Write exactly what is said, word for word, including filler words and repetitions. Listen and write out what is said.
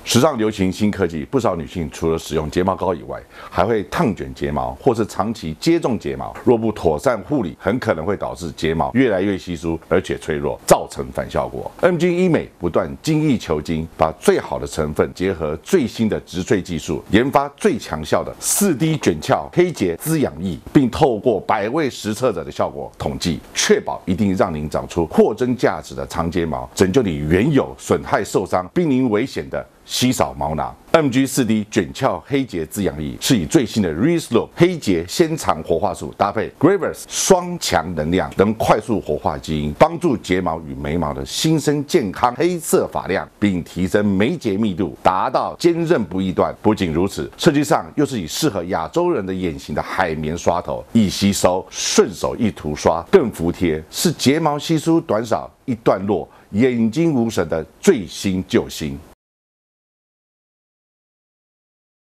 时尚流行新科技，不少女性除了使用睫毛膏以外，还会烫卷睫毛，或是长期接种睫毛。若不妥善护理，很可能会导致睫毛越来越稀疏，而且脆弱，造成反效果。M G 医美不断精益求精，把最好的成分结合最新的植萃技术，研发最强效的四 D 卷翘黑洁滋养液，并透过百位实测者的效果统计，确保一定让您长出货真价实的长睫毛，拯救你原有损害受伤、濒临危险的稀少毛囊。 M G 四 D 卷翘黑洁滋养液是以最新的 ReSlope 黑洁纤长活化素搭配 Gravers 双强能量，能快速活化基因，帮助睫毛与眉毛的新生健康黑色发量，并提升眉睫密度，达到坚韧不易断。不仅如此，设计上又是以适合亚洲人的眼型的海绵刷头，易吸收，顺手一涂刷，更服帖，是睫毛稀疏短少一段落，眼睛无神的最新救星。